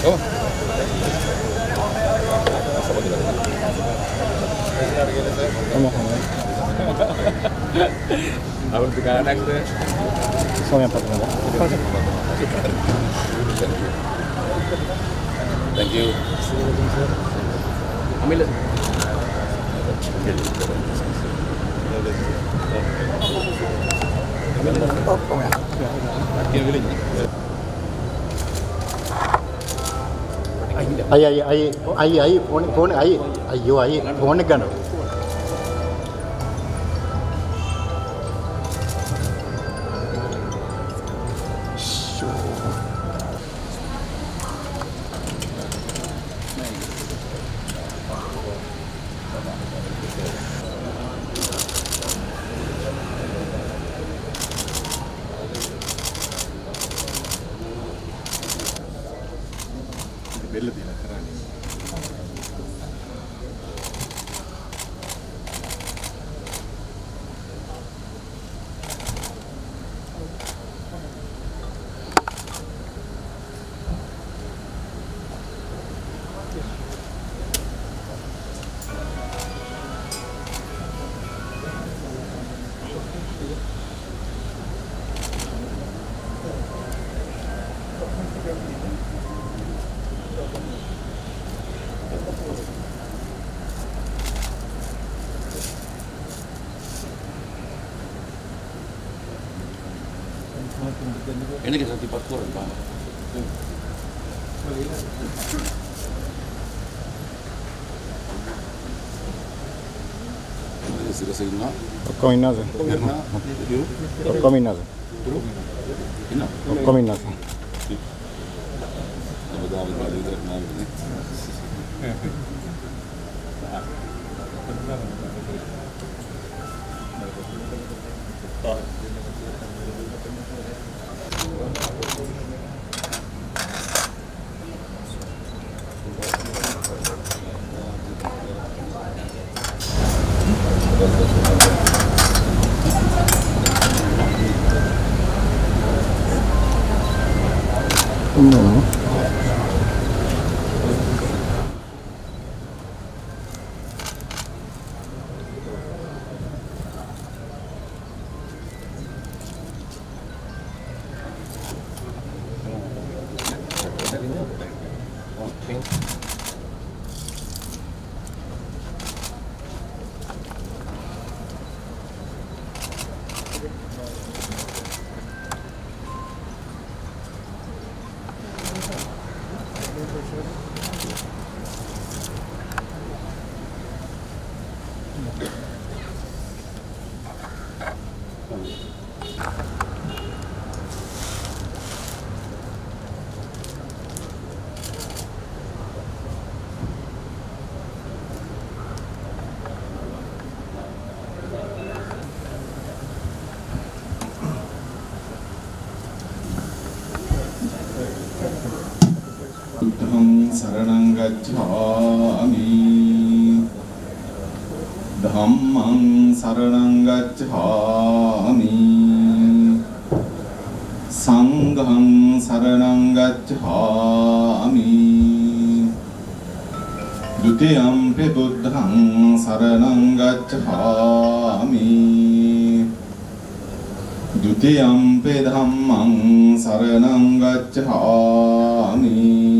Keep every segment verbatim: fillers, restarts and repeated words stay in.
Oh. Awal tiga anak tu. Soalnya apa tu? Thank you. Ambil. Oh, ya. Ayah, ayah, ayah, ayah, ayah, phone, phone, ayah, ayo, ayah, phone kan? Bella della Carani. Ini kita tipat kurang Pak. Ini sudah selesai. Komina sih. Komina sih. Ina. Komina sih. Apa dah balik terus nanti ni. Hmm. शरणं गच्छामि धम्मं शरणं गच्छामि संघं शरणं गच्छामि द्वितीयंपि बुद्धं शरणं गच्छामि द्वितीयंपि धम्मं शरणं गच्छामि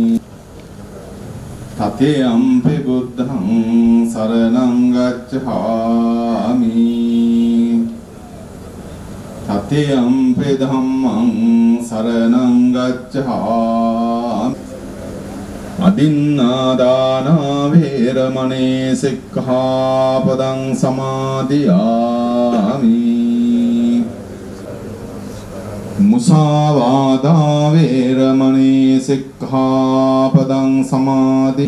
तथेयंपि बुद्धं शरणं गच्छामि तथेयंपि धम्मं शरणं गच्छामि अदिन्नादाना वेरमणि सिक्खापदं समादियामि मुसावादा वेरमणि सिक्खापदं समादि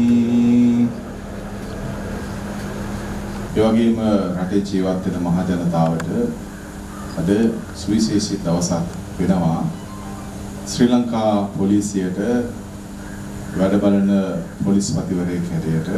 ඒ වගේම රටේ ජීවත් වෙන මහ ජනතාවට අද සුවිශේෂී දවසක් වෙනවා ශ්‍රී ලංකා පොලිසියට වැඩ බලන පොලිස්පතිවරයෙක් හැටියට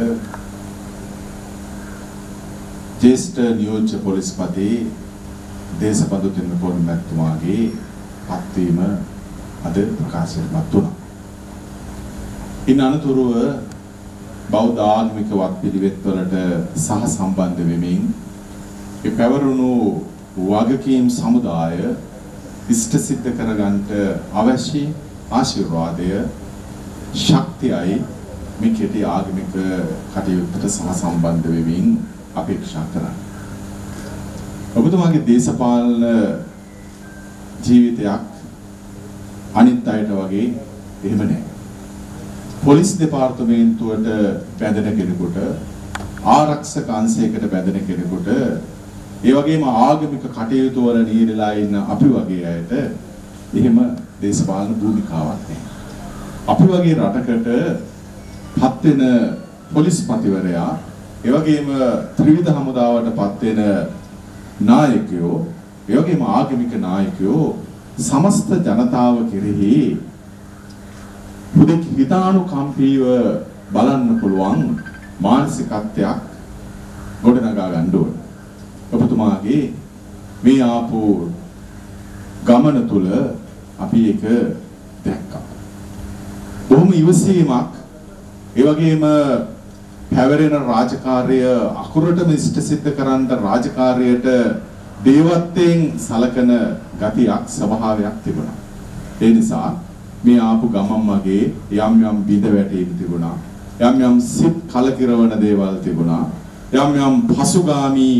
ජ්‍යෙෂ්ඨ නියෝජ්‍ය පොලිස්පති දේශපති තෙන්නකෝන් මැතිතුමාගේ පත්වීම අද ප්‍රකාශයටපත් වුණා. ඉන් අනතුරුව බෞද්ධ ආගමික වත්පිළිවෙත් වලට සහ සම්බන්ධ වෙමින් ඒ පැවරුණු වගකීම් සමුදාය ඉෂ්ට සිද්ධ කරගන්නට අවශ්‍ය ආශිර්වාදය ශක්තියයි මේ කෙටි ආගමික කටයුත්තට සහ සම්බන්ධ වෙමින් අපේක්ෂා කරන්නේ. ඔබතුමාගේ දේශපාලන ජීවිතයක් අනිත් අයට වගේ එහෙම නැහැ. පොලිස් දෙපාර්තමේන්තුවට බැඳෙන කෙනෙකුට ආරක්ෂක අංශයකට බැඳෙන කෙනෙකුට ඒ වගේම ආගමික කටයුතු වල නියැලලා ඉන්න අපි වගේ අයට එහෙම දේශපාලන භූමිකාවක් නැහැ. අපි වගේ රටකට පත් වෙන පොලිස්පතිවරයා ඒ වගේම ත්‍රිවිධ හමුදාවට පත් වෙන නායකයෝ ඒ වගේම ආගමික නායකයෝ සමස්ත ජනතාව කෙරෙහි පුදුක හිතානුකම්පීව බලන්න පුළුවන් මානසිකත්වයක් ගොඩනගා ගන්න ඕන. ඔබතුමාගේ මේ ආපු ගමන තුල අපි ඒක දැක්කා. බොහොම ඉවසීමක් ඒ වගේම පැවරෙන රාජකාරිය අකුරටම ඉෂ්ට සිද්ධ කරන්න රාජකාරියට දේවත්වයෙන් සලකන ගතියක් ස්වභාවයක් තිබුණා. ඒ නිසා මේ ආපු ගමම් වගේ යම් යම් බිඳ වැටීම් තිබුණා. යම් යම් සිත් කලකිරවන දේවල් තිබුණා. යම් යම් පසුගාමි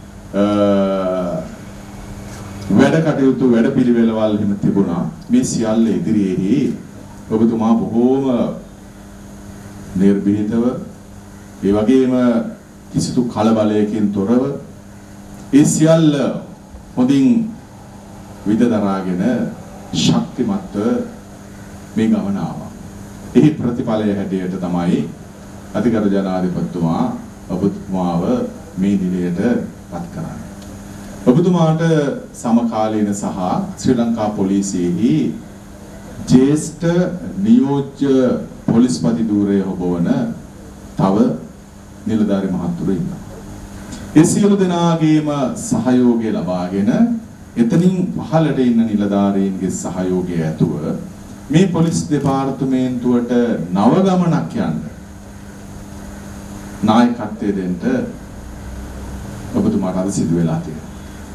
වැඩ කටයුතු වැඩ පිළිවෙලවල් හිම තිබුණා. මේ සියල්ල ඉදිරියේදී ඔබතුමා බොහෝම නිර්භීතව ඒ වගේම කිසිදු කලබලයකින් තොරව ඒ සියල්ල හොඳින් විදදරාගෙන ශක්තිමත්ව මේ ගමන ආවා. එහි ප්‍රතිඵලය හැටියට තමයි අධිකර ජනාධිපතිතුමා ඔබතුමාව මේ දිලයට පත් කරන්නේ. ඔබතුමාට සමකාලීන සහ ශ්‍රී ලංකා පොලිසියෙහි ජ්‍යෙෂ්ඨ නියෝජ්‍ය පොලිස්පති ධූරය හොබවන තව නිලධාරි මහත්තුරු ඉන්නවා. ඒ සියලු දෙනාගේම සහයෝගය ලබාගෙන එතනින් පහළට ඉන්න නිලධාරීන්ගේ සහයෝගය ඇතුව මේ පොලිස් දෙපාර්තමේන්තුවට නව ගමනක් යන්න නායකත්වය දෙන්න ඔබතුමාට අද සිදු වෙලා තියෙනවා.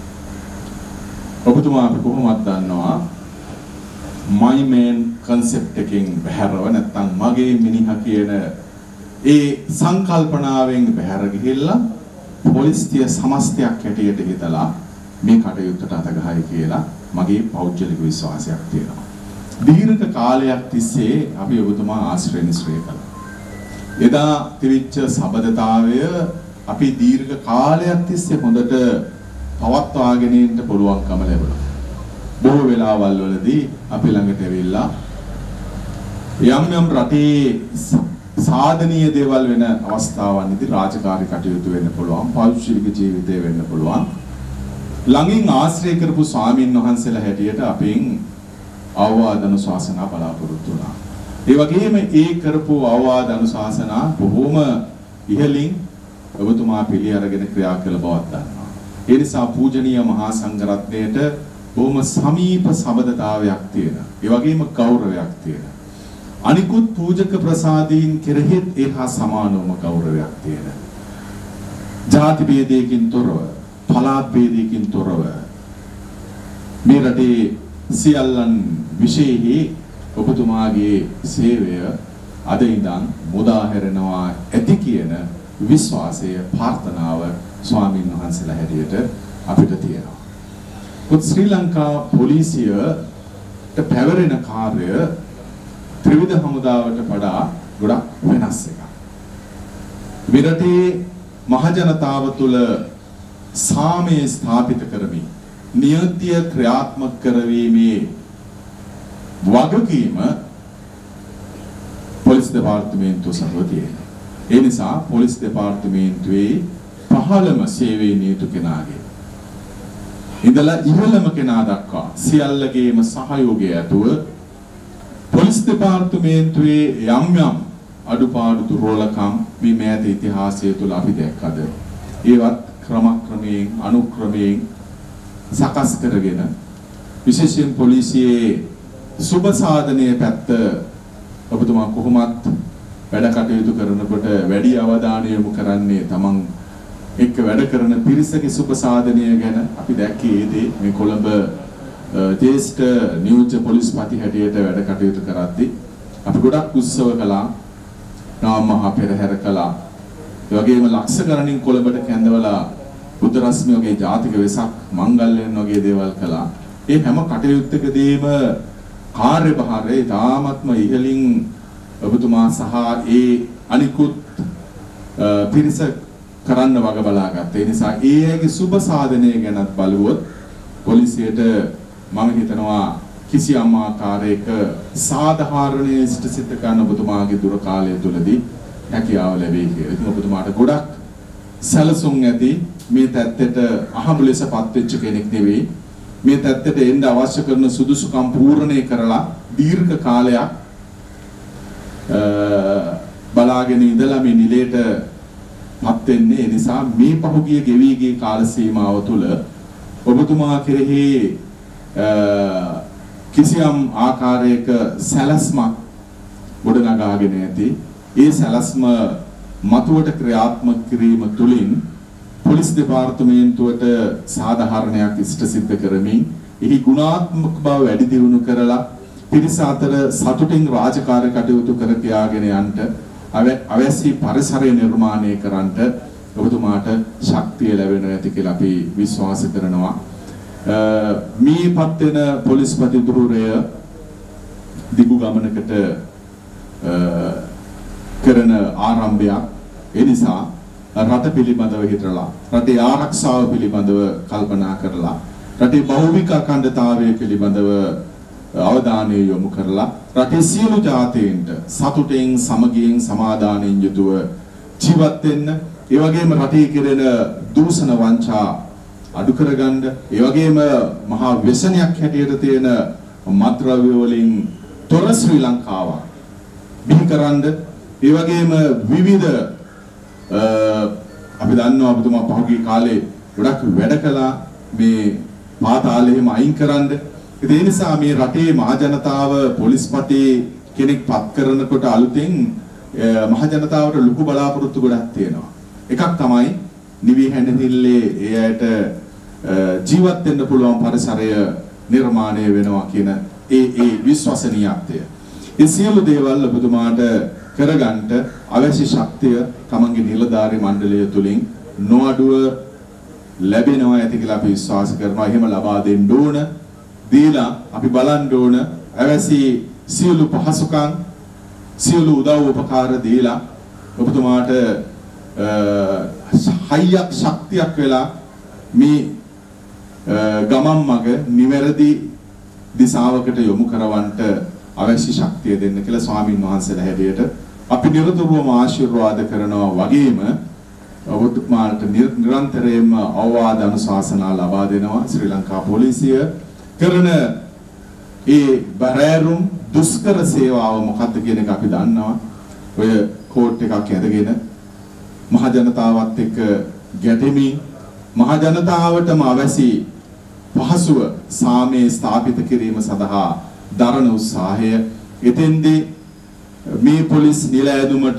ඔබතුමා අපි කොහොමද දන්නවා my man concept එකෙන් බහැරව නැත්නම් මගේ මිනිහා කියන ඒ සංකල්පනාවෙන් බහැර ගිහිල්ලා පොලිසිය සමස්තයක් හැටියට හිතලා මේ කටයුත්තට අතගහයි කියලා මගේ පෞද්ගලික විශ්වාසයක් තියෙනවා. දීර්ඝ කාලයක් තිස්සේ අපි ඔබතුමා ආශ්‍රය නිස්රේ කළා. එදා තිබිච්ච සබඳතාවය අපි දීර්ඝ කාලයක් තිස්සේ හොඳට පවත්වාගෙන යන්න පුළුවන්කම ලැබුණා. බොහෝ වෙලාවල් වලදී අපි ළඟට ඇවිල්ලා යම් යම් රටේ සාධනීය දේවල් වෙන අවස්ථාවන්දී රාජකාරී කටයුතු වෙන්න පුළුවන්, පෞද්ගලික ජීවිතය වෙන්න පුළුවන්. ළඟින් ආශ්‍රය කරපු ස්වාමීන් වහන්සේලා හැටියට අපෙන් අවවාද අනුශාසනා බලාපොරොත්තු වුණා. ඒ වගේම ඒ කරපු අවවාද අනුශාසනා බොහොම ඉහළින් ඔබතුමා පිළි අරගෙන ක්‍රියා කළ බවක් දන්නවා. ඒ නිසා පූජනීය මහා සංඝරත්නයට බොහොම සමීප සබඳතාවයක් තියෙන. ඒ වගේම ගෞරවයක් තියෙන. අනිකුත් පූජක ප්‍රසාදීන් කෙරෙහිත් ඒහා සමානවම ගෞරවයක් තියෙන. ජාති ભેදයකින් තොරව, පළාත් ભેදයකින් තොරව මේ රටේ සියල්ලන් විශේෂයි ඔබතුමාගේ සේවය අද ඉඳන් මුදා හැරෙනවා ඇති කියන විශ්වාසය ප්‍රාර්ථනාව ස්වාමීන් වහන්සේලා හැටියට අපිට තියෙනවා. පුත් ශ්‍රී ලංකා පොලිසියට පැවරෙන කාර්ය ත්‍රිවිධ හමුදාවට වඩා ගොඩක් වෙනස් එකක්. විරටේ මහජනතාව තුළ සාමය ස්ථාපිත කරමින් නියතිය ක්‍රියාත්මක කරවීමේ වගකීම පොලිස් දෙපාර්තමේන්තුව සමග තියෙනවා. ඒ නිසා පොලිස් දෙපාර්තමේන්තුවේ පහළම සේවයේ නියුතු කෙනාගේ ඉඳලා ඉහළම කෙනා දක්වා සියල්ලගේම සහයෝගය ඇතුව පොලිස් දෙපාර්තමේන්තුවේ යම් යම් අඩුපාඩු දුර්වලකම් මේ මෑත ඉතිහාසය තුළ අපි දැක්කද ඒවත් ක්‍රමක්‍රමයෙන් අනුක්‍රමයෙන් සකස් කරගෙන විශේෂයෙන් පොලිසියේ සුබ සාධනයේ පැත්ත ඔබතුමා කොහොමත් වැඩ කටයුතු කරනකොට වැඩි අවධානය යොමු කරන්නේ තමන් එක්ක වැඩ කරන පිරිසගේ සුබ සාධනය ගැන. අපි දැක්කේ ඒ දේ මේ කොළඹ ජේෂ්ඨ නියෝජ්‍ය පොලිස්පති හැටියට වැඩ කටයුතු කරද්දී අපි ගොඩක් උත්සව කළා, නාම මහා පෙරහැර කළා. ඒ වගේම ලක්ෂ ගණනින් කොළඹට කැඳවලා බුද්ධ රශ්මිය වගේ ජාතික වෙසක් මංගල්‍යයන් වගේ දේවල් කළා. ඒ හැම කටයුත්තකදීම කාර්යභාරය තාමත්ම ඉහළින් ඔබතුමා සහ ඒ අනිකුත් පිරිස කරන්න වග බලාගත්තා. ඒ නිසා ඒ අයගේ සුබ සාධනය ගැනත් බලුවොත් පොලිසියට මම හිතනවා කිසියම් ආකාරයක සාධාරණයේ සිට සිට ගන්න ඔබතුමාගේ දුර කාලය තුලදී හැකියාව ලැබෙයි කියලා. ඉතින් ඔබතුමාට ගොඩක් සැලසුම් ඇති. මේ තත්ත්වයට අහඹ ලෙසපත් වෙච්ච කෙනෙක් නෙවෙයි. මේ තත්ත්වයට එන්න අවශ්‍ය කරන සුදුසුකම් පූර්ණේ කරලා දීර්ඝ කාලයක් බලාගෙන ඉඳලා මේ නිලයට පත් වෙන්නේ. ඒ නිසා මේ පහුගිය ගෙවි ගිය කාල සීමාව තුළ ඔබතුමා කෙරෙහි කිසියම් ආකාරයක සැලැස්මක් ගොඩනගාගෙන ඇති. ඒ සැලැස්ම මතුවට ක්‍රියාත්මක කිරීම තුළින් පොලිස් දෙපාර්තමේන්තුවට සාධාරණයක් ඉෂ්ට සිද්ධ කරමින් එහි ගුණාත්මක බව වැඩි දියුණු කරලා පිරිස අතර සතුටින් රාජකාරී කටයුතු කර කියාගෙන යන්නට අවශ්‍ය පරිසරය නිර්මාණය කරන්නට ඔබතුමාට ශක්තිය ලැබෙනවා ඇති කියලා අපි විශ්වාස කරනවා. මේ පත් වෙන පොලිස්පති ධුරය දිගු ගමනකට කරන ආරම්භයක්. ඒ නිසා රට පිළිබඳව හිතලා, රටේ ආරක්ෂාව පිළිබඳව කල්පනා කරලා, රටේ භෞතික අඛණ්ඩතාවය පිළිබඳව අවධානය යොමු කරලා රටේ සියලු ජාතීන්ට සතුටෙන් සමගියෙන් සමාදානයෙන් යුතුව ජීවත් වෙන්න, ඒ වගේම රටේ කෙරෙන දූෂණ වංචා අඩු කරගන්න, ඒ වගේම මහා ව්‍යසනයක් හැටියට තියෙන මත්ද්‍රව්‍ය වලින් තොර ශ්‍රී ලංකාවක් බිහිකරන්න, ඒ වගේම විවිධ අපි දන්නවා ඔබතුමා පහුගිය කාලේ ගොඩක් වැඩ කළා මේ පාතාලෙම අයින් කරන්න. ඒ නිසා මේ රටේ මහ ජනතාව පොලිස්පති කෙනෙක් පත් කරනකොට අලුතෙන් මහ ජනතාවට ලොකු බලාපොරොත්තු ගොඩක් තියෙනවා. එකක් තමයි නිවි හැඳින්ල්ලේ ඒ අයට ජීවත් වෙන්න පුළුවන් පරිසරය නිර්මාණය වෙනවා කියන ඒ ඒ විශ්වසනීයත්වය. ඒ සියලු දේවල් ඔබතුමාට කරගන්නට අවශ්‍ය ශක්තිය තමන්ගේ නිලධාරී මණ්ඩලය තුලින් නොඅඩුව ලැබෙනවා ඇති කියලා අපි විශ්වාස කරනවා. එහෙම ලබා දෙන්න ඕන. දීලා අපි බලන්න ඕන අවශ්‍ය සියලු පහසුකම් සියලු උදව් උපකාර දීලා ඔබතුමාට හයියක් ශක්තියක් වෙලා මේ ගමන් මඟ නිවැරදි දිශාවකට යොමු කරවන්නට අවශ්‍ය ශක්තිය දෙන්න කියලා ස්වාමින් වහන්සේලා හැටියට අපි නිරතුරුවම ආශිර්වාද කරනවා. වගේම ඔබතුමාට නිරන්තරයෙන්ම අවවාද අනුශාසනා ලබා දෙනවා. ශ්‍රී ලංකා පොලිසිය කරන ඒ බරෑරුම් දුෂ්කර සේවාව මොකක්ද කියන එක අපි දන්නවා. ඔය කෝට් එකක් ඇඳගෙන මහ ජනතාවත් එක්ක ගැටෙමින් මහ ජනතාවටම අවශ්‍ය පහසුව සාමයේ ස්ථාපිත කිරීම සඳහා දරන උත්සාහය, එතෙන්දී මේ පොලිස් නිල ඇදුමට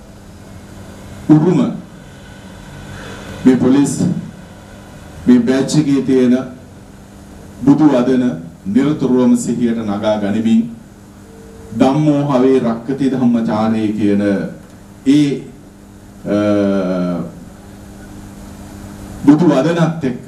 උරුම මේ පොලිස් මේ බැච් එකේ තියෙන බුදු වදන නිරතුරුවම සිහියට නගා ගනිමින් ධම්මෝ හවේ රක්කති ධම්මචාරේ කියන ඒ බුදු වදනත් එක්ක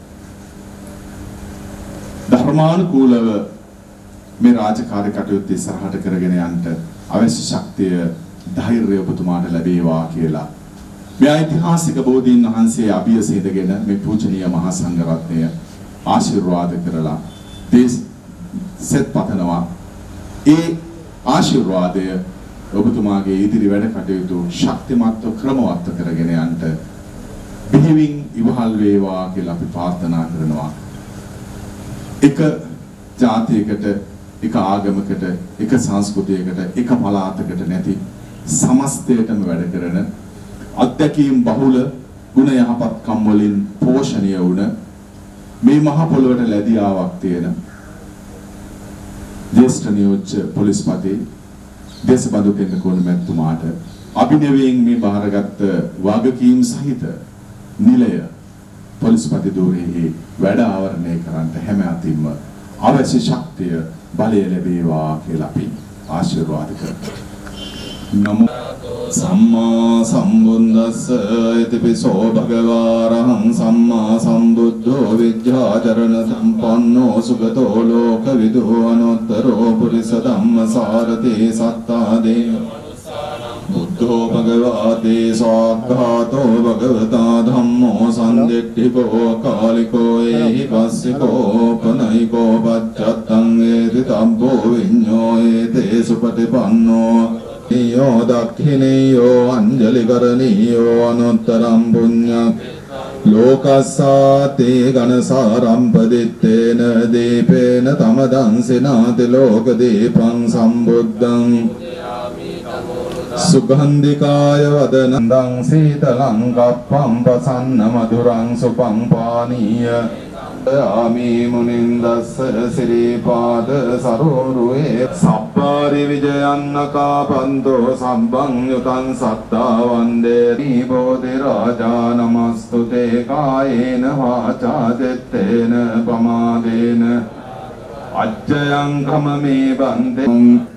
ධර්මානුකූලව මේ රාජකාරී කටයුතු ඉස්සරහට කරගෙන යන්න අවශ්‍ය ශක්තිය ධෛර්යය ඔබතුමාට ලැබේවා කියලා මේ ඓතිහාසික බෝධීන් වහන්සේ අභියස ඉදගෙන මේ පූජනීය මහා සංඝරත්නය ආශිර්වාද කරලා දේශ සෙත් පතනවා. ඒ ආශිර්වාදය ඔබතුමාගේ ඉදිරි වැඩ කටයුතු ශක්තිමත්ව ක්‍රමවත්ව කරගෙන යන්න බෙහෙවින් ඉවහල් වේවා කියලා අපි ප්‍රාර්ථනා කරනවා. එක ජාතියකට, එක ආගමකට, එක සංස්කෘතියකට, එක පළාතකට නැති සමස්තයටම වැඩ කරන අත්දැකීම් බහුල ගුණ යහපත්කම් වලින් පෝෂණය වුණ මේ මහ පොළොවට ලැබියාවක් තියෙන ජේෂ්ඨ නියෝජ්‍ය පොලිස්පති දේශබඳු තෙන්නකෝන් මැතිතුමාට අභිනවයෙන් මේ බාරගත් වගකීම් සහිත නිලය පොලිස්පති ධූරයේ වැඩ ආවරණය කරන්නට හැම අතින්ම අවශ්‍ය ශක්තිය බලය ලැබේවා කියලා අපි ආශිර්වාද කරමු. නමෝ සම්මා සම්බුද්දස්ස ඉතිපිසෝ භගවාරහං සම්මා සම්බුද්ධෝ විද්‍යාචරණ සම්පන්නෝ සුගතෝ ලෝකවිදු අනුත්තරෝ පුරිස ධම්මසාරති සත්තාදේ බුද්ධෝ භගවතේ සාක්ඛාතෝ භගවතා ධම්මෝ සම්දිට්ඨිකෝ කාලිකෝ ඒහි පස්සිකෝ පනයිකෝ පච්චත්තං ඒති තබ්බෝ විඤ්ඤෝ ඒතේ සුපටිපන්නෝ නියෝ දක්ඛිනියෝ අංජලි කරණීයෝ අනුත්තරං පුඤ්ඤං ලෝකස්සාතේ ඝනසාරම්පදිත්තේන දීපේන තමදංසිනාති ලෝක දීපං සම්බුද්ධං සුගන්ධිකාය වදනන්දං සීතලං කප්පං පසන්න මధుරං සුපං පානීය ආමි මුනින්දස්ස සිරීපාද සරෝරුවේ සප්පාරි විජයන්නකාපන්තෝ සම්බං යුතං සත්තා වන්දේ බෝධි රාජා නමස්තුතේ කායේන වාචා දෙත්තේන පමාදේන අච්චයං කමමේ බන්දේ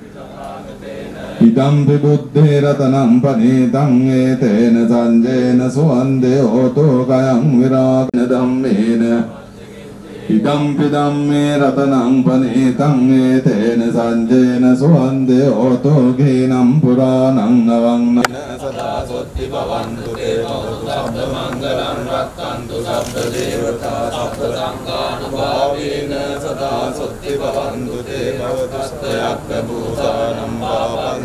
ඉදම් බුද්ධේ රතනං පනේතං ඒතේන සංජේන සුවන්දේ ඕතෝ ගයං විරාගන ධම්මේන ඉදම් පිදම්මේ රතනං පනේතං ඒතේන සංජේන සුවන්දේ ඕතෝ ගේනම් පුරාණං නවං සදා සොත්ති භවන්තු දේවතු සබ්බ මංගලං රක්ඛන්තු සබ්බ දේවතා සබ්බ සංඝානුභාවේන සදා සොත්ති භවන්තු දේවතු ස්තයක්ඛ භූතානම් පාපං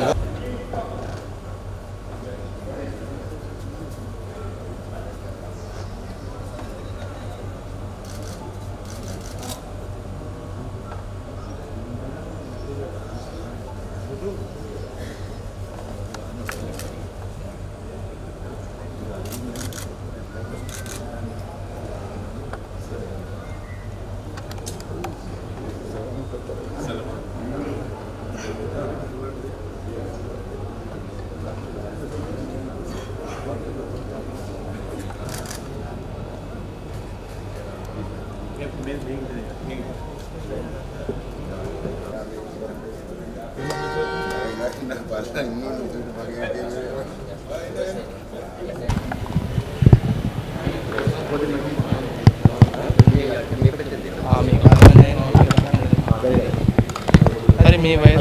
Hari මේ වය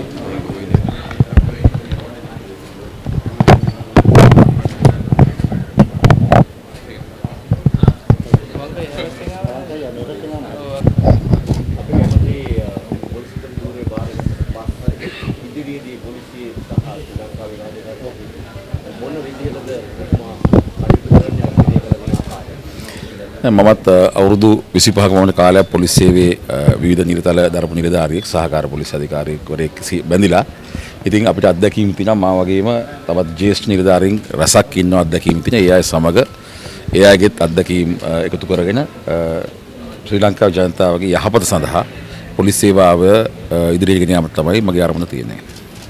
මමත් අවුරුදු විසිපහක වමන කාලයක් පොලිස් සේවයේ විවිධ නිරතල දරපු නිලධාරියෙක් සහකාර පොලිස් අධිකාරියෙක්වරයෙක් බැඳිලා. ඉතින් අපිට අත්දැකීම් තියෙනවා මා වගේම තවත් ජ්‍යෙෂ්ඨ නිලධාරීන් රසක් ඉන්නවා අත්දැකීම් තියෙන. ඒ අය සමග ඒ අයගෙත් අත්දැකීම් එකතු කරගෙන ශ්‍රී ලංකාවේ ජනතාවගේ යහපත සඳහා පොලිස් සේවාව ඉදිරියට ගෙන යාමට තමයි මගේ අරමුණ තියෙන්නේ.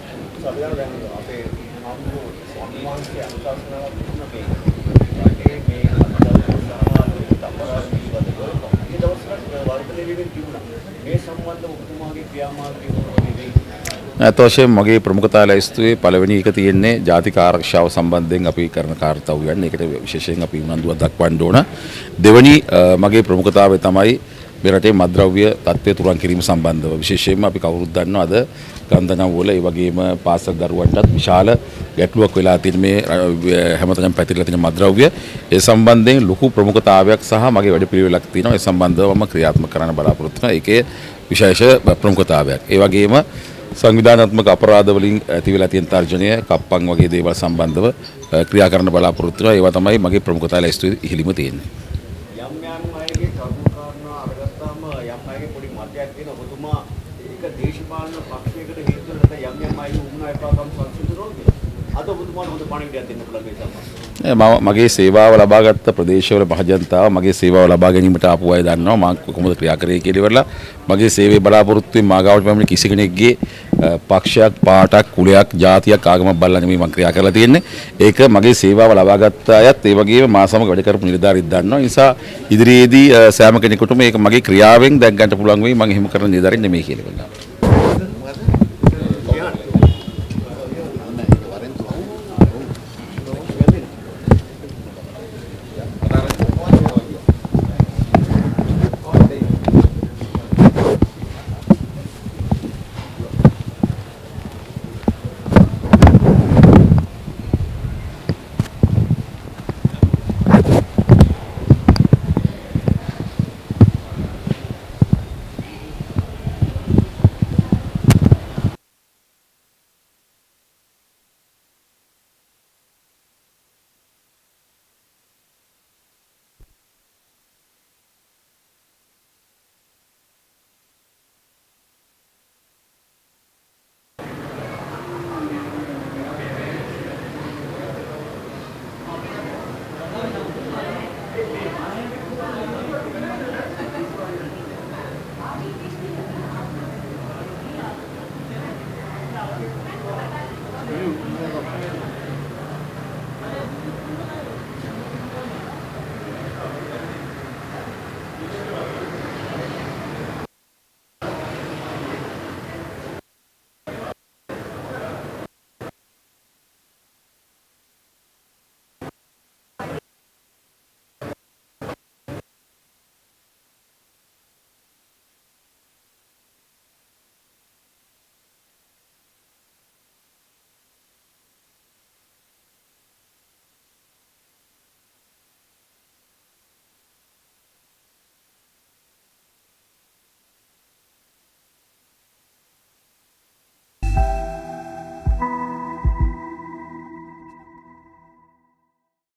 ඇත්ත වශයෙන්ම මගේ ප්‍රමුඛතා ලැයිස්තුවේ පළවෙනි එක තියෙන්නේ ජාතික ආරක්ෂාව සම්බන්ධයෙන් අපි කරන කාර්යයන්. ඒකට විශේෂයෙන් අපි උනන්දුවක් දක්වන්න ඕන. දෙවෙනි මගේ ප්‍රමුඛතාවය තමයි මේ රටේ මත්ද්‍රව්‍ය තත්ත්වය තුරන් කිරීම සම්බන්ධව. විශේෂයෙන්ම අපි කවුරුත් දන්නවා අද ගන්ධනම් වල ඒ වගේම පාසල් දරුවන්ටත් විශාල ගැටලුවක් වෙලා තියෙන මේ හැමතැනම පැතිරලා තියෙන මත්ද්‍රව්‍ය. ඒ සම්බන්ධයෙන් ලොකු ප්‍රමුඛතාවයක් සහ මගේ වැඩපිළිවෙලක් තියෙනවා. ඒ සම්බන්ධව මම ක්‍රියාත්මක කරන්න බලාපොරොත්තු වෙනවා. ඒකේ විශේෂ ප්‍රමුඛතාවයක්. ඒ වගේම සංවිධානාත්මක අපරාධ වලින් ඇති වෙලා තියෙන තර්ජනය කප්පන් වගේ දේවල් සම්බන්ධව ක්‍රියා කරන්න බලාපොරොත්තු වෙනවා. ඒවා තමයි මගේ ප්‍රමුඛතාවය ලැයිස්තුවේ ඉහිලිම තියෙන්නේ. යම් යම් අයගේ කරුණු කාරණා අරගත්තාම යම් අයගේ පොඩි මතයක් තියෙන ඔබතුමා ඒක දේශපාලන පක්ෂයකට හේතු වෙන නැත්නම් යම් යම් අයගේ උගුණ එපාකම් සංසිඳුනොත් අද ඔබතුමාට හොඳ පණිවිඩයක් දෙන්න පුළුවන් මේ සම්බන්ධව. මම මගේ සේවාව ලබාගත් ප්‍රදේශවල මහජනතාව මගේ සේවාව ලබා ගැනීමට ආපු අය දන්නවා මම කොහොමද ක්‍රියා කරේ කියලා ඉවරලා මගේ සේවයේ බලාපොරොත්තුෙන් මාගාවට පැමිණි කිසි කෙනෙක්ගේ පක්ෂයක් පාටක් කුලයක් ජාතියක් ආගමක් බලලා නෙමෙයි මම ක්‍රියා කරලා තියෙන්නේ. ඒක මගේ සේවාව ලබාගත් අයත් ඒ වගේම මා සමග වැඩ කරපු නිලධාරීත් දන්නවා. ඒ නිසා ඉදිරියේදී සෑම කෙනෙකුටම මේක මගේ ක්‍රියාවෙන් දැක් ගන්න පුළුවන් වෙයි මම එහෙම කරන නිලධාරීන් නෙමෙයි කියලා.